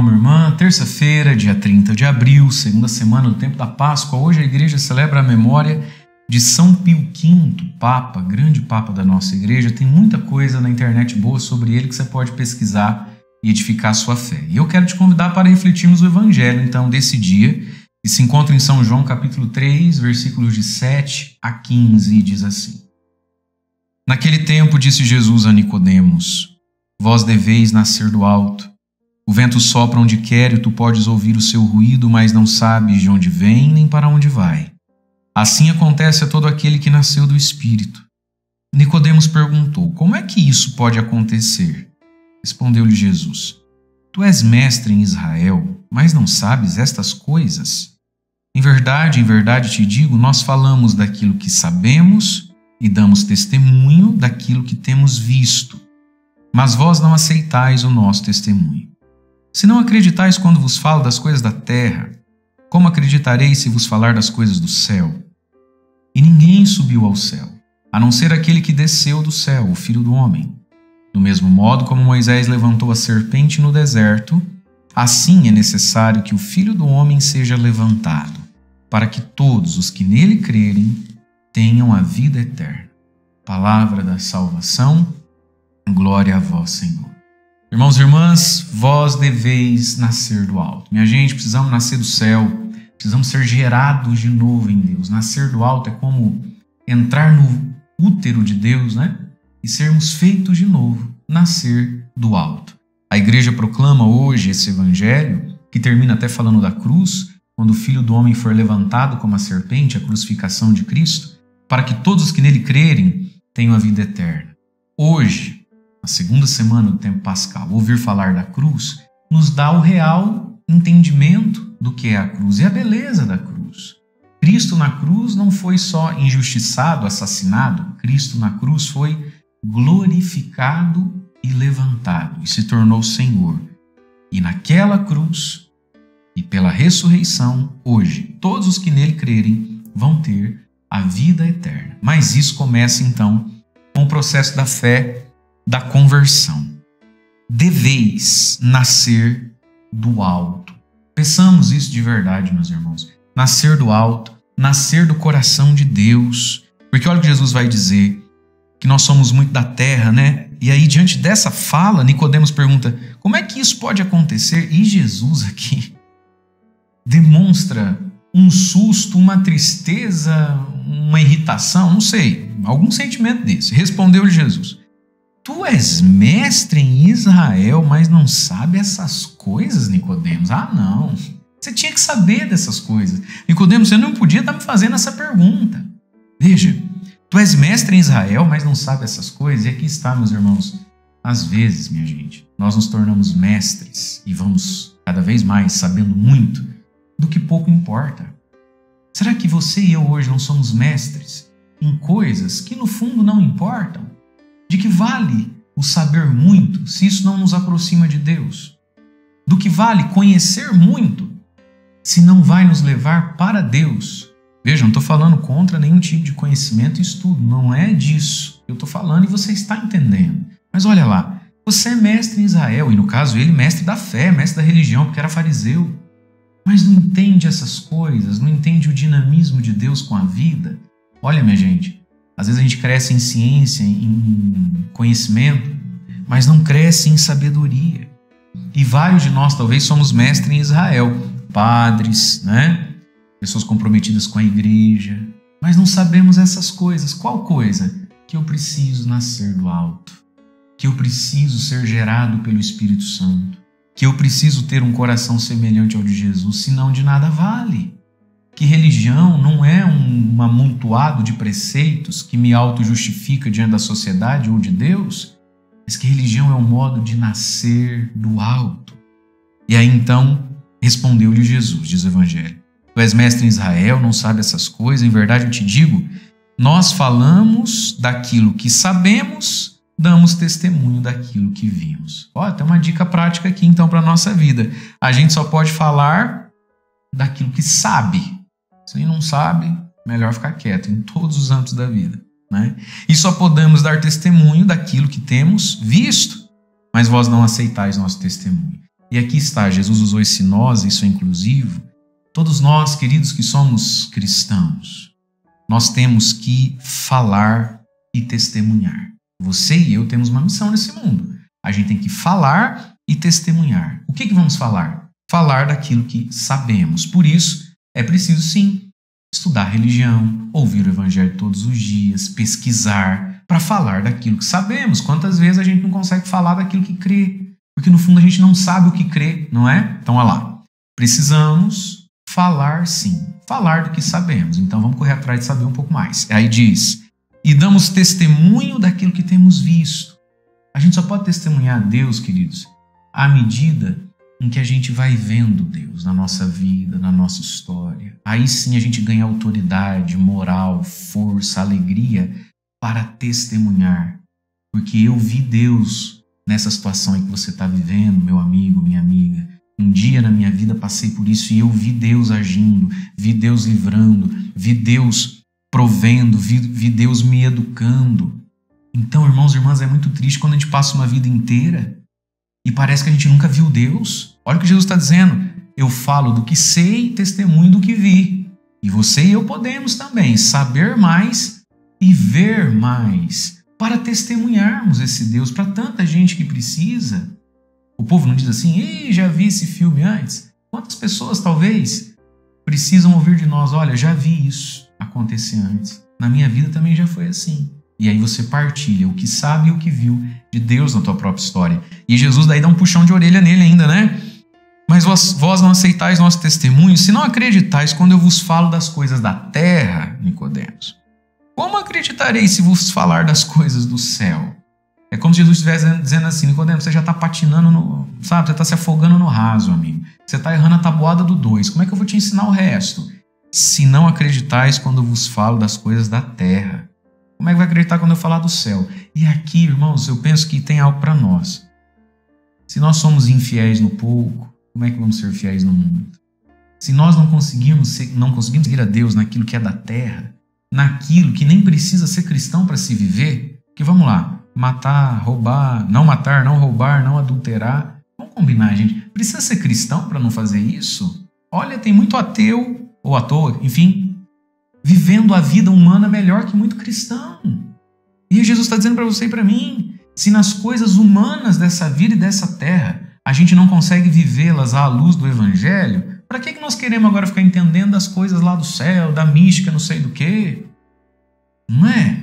minha irmã. Terça-feira, dia 30 de abril, segunda semana do tempo da Páscoa. Hoje a igreja celebra a memória de São Pio V, Papa, grande Papa da nossa igreja. Tem muita coisa na internet boa sobre ele que você pode pesquisar e edificar a sua fé. E eu quero te convidar para refletirmos o evangelho, então, desse dia, que se encontra em São João, capítulo 3, versículos de 7 a 15, e diz assim: Naquele tempo disse Jesus a Nicodemos: Vós deveis nascer do alto. O vento sopra onde quer e tu podes ouvir o seu ruído, mas não sabes de onde vem nem para onde vai. Assim acontece a todo aquele que nasceu do Espírito. Nicodemos perguntou: Como é que isso pode acontecer? Respondeu-lhe Jesus: Tu és mestre em Israel, mas não sabes estas coisas? Em verdade te digo, nós falamos daquilo que sabemos e damos testemunho daquilo que temos visto. Mas vós não aceitais o nosso testemunho. Se não acreditais quando vos falo das coisas da terra, como acreditareis se vos falar das coisas do céu? E ninguém subiu ao céu, a não ser aquele que desceu do céu, o Filho do Homem. Do mesmo modo como Moisés levantou a serpente no deserto, assim é necessário que o Filho do Homem seja levantado, para que todos os que nele crerem tenham a vida eterna. Palavra da salvação, glória a vós, Senhor. Irmãos e irmãs, vós deveis nascer do alto. Minha gente, precisamos nascer do céu, precisamos ser gerados de novo em Deus. Nascer do alto é como entrar no útero de Deus, né? E sermos feitos de novo, nascer do alto. A igreja proclama hoje esse evangelho, que termina até falando da cruz, quando o Filho do Homem for levantado como a serpente, a crucificação de Cristo, para que todos os que nele crerem tenham a vida eterna. Hoje, na segunda semana do tempo pascal, ouvir falar da cruz nos dá o real entendimento do que é a cruz e a beleza da cruz. Cristo na cruz não foi só injustiçado, assassinado. Cristo na cruz foi glorificado e levantado e se tornou Senhor. E naquela cruz e pela ressurreição, hoje, todos os que nele crerem vão ter a vida eterna. Mas isso começa então com o processo da fé, da conversão. Deveis nascer do alto. Peçamos isso de verdade, meus irmãos. Nascer do alto, nascer do coração de Deus. Porque olha o que Jesus vai dizer, que nós somos muito da terra, né? E aí, diante dessa fala, Nicodemos pergunta: como é que isso pode acontecer? E Jesus aqui demonstra um susto, uma tristeza, uma irritação, não sei, algum sentimento desse. Respondeu-lhe Jesus: Tu és mestre em Israel, mas não sabe essas coisas, Nicodemos? Ah, não. Você tinha que saber dessas coisas. Nicodemos, você não podia estar me fazendo essa pergunta. Veja, tu és mestre em Israel, mas não sabe essas coisas? E aqui está, meus irmãos. Às vezes, minha gente, nós nos tornamos mestres e vamos cada vez mais sabendo muito do que pouco importa. Será que você e eu hoje não somos mestres em coisas que no fundo não importam? De que vale o saber muito se isso não nos aproxima de Deus? Do que vale conhecer muito se não vai nos levar para Deus? Veja, não estou falando contra nenhum tipo de conhecimento e estudo, não é disso que eu estou falando e você está entendendo. Mas olha lá, você é mestre em Israel, e no caso ele mestre da fé, mestre da religião, porque era fariseu. Mas não entende essas coisas, não entende o dinamismo de Deus com a vida. Olha, minha gente, às vezes a gente cresce em ciência, em conhecimento, mas não cresce em sabedoria. E vários de nós talvez somos mestres em Israel, padres, né? Pessoas comprometidas com a igreja, mas não sabemos essas coisas. Qual coisa? Que eu preciso nascer do alto, que eu preciso ser gerado pelo Espírito Santo, que eu preciso ter um coração semelhante ao de Jesus, senão de nada vale. Que religião não é um amontoado de preceitos que me auto-justifica diante da sociedade ou de Deus, mas que religião é um modo de nascer do alto. E aí então respondeu-lhe Jesus, diz o Evangelho: Tu és mestre em Israel, não sabe essas coisas? Em verdade eu te digo, nós falamos daquilo que sabemos, damos testemunho daquilo que vimos. Ó, tem uma dica prática aqui então para a nossa vida. A gente só pode falar daquilo que sabe. Se não sabe, melhor ficar quieto em todos os âmbitos da vida, né? E só podemos dar testemunho daquilo que temos visto, mas vós não aceitais nosso testemunho. E aqui está, Jesus usou esse nós, isso é inclusivo. Todos nós, queridos, que somos cristãos, nós temos que falar e testemunhar. Você e eu temos uma missão nesse mundo. A gente tem que falar e testemunhar. O que vamos falar? Falar daquilo que sabemos. Por isso, é preciso sim estudar religião, ouvir o evangelho todos os dias, pesquisar, para falar daquilo que sabemos. Quantas vezes a gente não consegue falar daquilo que crê? Porque no fundo a gente não sabe o que crê, não é? Então, olha lá. Precisamos falar sim, falar do que sabemos. Então vamos correr atrás de saber um pouco mais. Aí diz, e damos testemunho daquilo que temos visto. A gente só pode testemunhar a Deus, queridos, à medida em que a gente vai vendo Deus na nossa vida, na nossa história. Aí sim a gente ganha autoridade, moral, força, alegria para testemunhar. Porque eu vi Deus nessa situação aí que você está vivendo, meu amigo, minha amiga. Um dia na minha vida passei por isso e eu vi Deus agindo, vi Deus livrando, vi Deus provendo, vi Deus me educando. Então, irmãos e irmãs, é muito triste quando a gente passa uma vida inteira e parece que a gente nunca viu Deus. Olha o que Jesus está dizendo. Eu falo do que sei, testemunho do que vi. E você e eu podemos também saber mais e ver mais para testemunharmos esse Deus para tanta gente que precisa. O povo não diz assim, ei, já vi esse filme antes. Quantas pessoas talvez precisam ouvir de nós, olha, já vi isso acontecer antes. Na minha vida também já foi assim. E aí você partilha o que sabe e o que viu de Deus na tua própria história. E Jesus daí dá um puxão de orelha nele ainda, né? Mas vós não aceitais nosso testemunho, se não acreditais quando eu vos falo das coisas da terra, Nicodemos. Como acreditareis se vos falar das coisas do céu? É como se Jesus estivesse dizendo assim, Nicodemos, você já está patinando, sabe? Você está se afogando no raso, amigo. Você está errando a tabuada do 2. Como é que eu vou te ensinar o resto? Se não acreditais quando eu vos falo das coisas da terra. Como é que vai acreditar quando eu falar do céu? E aqui, irmãos, eu penso que tem algo para nós. Se nós somos infiéis no pouco, como é que vamos ser fiéis no muito? Se nós não conseguimos seguir a Deus naquilo que é da terra, naquilo que nem precisa ser cristão para se viver, que vamos lá, matar, roubar, não roubar, não adulterar. Vamos combinar, gente. Precisa ser cristão para não fazer isso? Olha, tem muito ateu, ou à toa, enfim, vivendo a vida humana melhor que muito cristão. E Jesus está dizendo para você e para mim, se nas coisas humanas dessa vida e dessa terra a gente não consegue vivê-las à luz do evangelho, para que nós queremos agora ficar entendendo as coisas lá do céu, da mística, não sei do quê? Não é?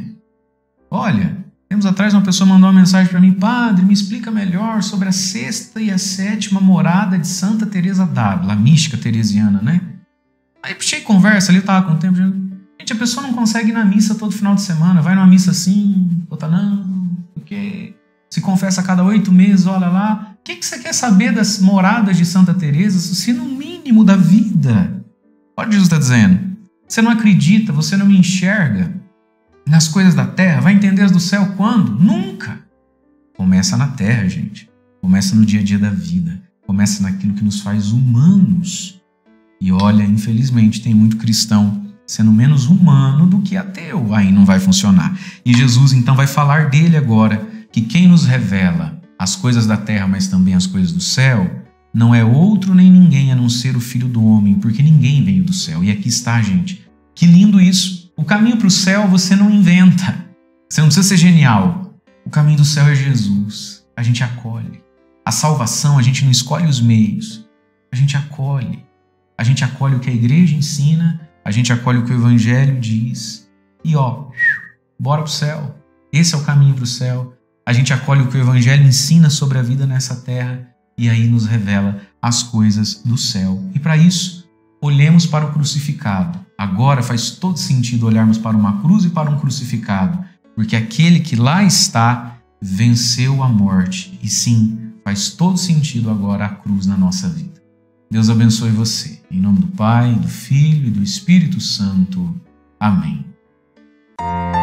Olha, tempos atrás uma pessoa mandou uma mensagem para mim, padre, me explica melhor sobre a 6ª e a 7ª morada de Santa Teresa d'Ávila, a mística teresiana, né? Aí puxei conversa ali, eu tava com o tempo, gente, a pessoa não consegue ir na missa todo final de semana, vai numa missa assim, outra não, porque se confessa a cada 8 meses, olha lá. O que você quer saber das moradas de Santa Teresa, se no mínimo da vida? Olha o que Jesus está dizendo. Você não acredita, você não me enxerga nas coisas da terra, vai entender as do céu quando? Nunca. Começa na terra, gente. Começa no dia a dia da vida. Começa naquilo que nos faz humanos. E olha, infelizmente, tem muito cristão sendo menos humano do que ateu. Aí não vai funcionar. E Jesus, então, vai falar dele agora, que quem nos revela as coisas da terra, mas também as coisas do céu, não é outro nem ninguém a não ser o Filho do Homem, porque ninguém veio do céu. E aqui está, gente. Que lindo isso. O caminho para o céu você não inventa. Você não precisa ser genial. O caminho do céu é Jesus. A gente acolhe. A salvação, a gente não escolhe os meios. A gente acolhe. A gente acolhe o que a igreja ensina, a gente acolhe o que o evangelho diz. E bora para o céu. Esse é o caminho para o céu. A gente acolhe o que o evangelho ensina sobre a vida nessa terra e aí nos revela as coisas do céu. E para isso, olhemos para o crucificado. Agora faz todo sentido olharmos para uma cruz e para um crucificado, porque aquele que lá está venceu a morte. E sim, faz todo sentido agora a cruz na nossa vida. Deus abençoe você. Em nome do Pai, do Filho e do Espírito Santo. Amém.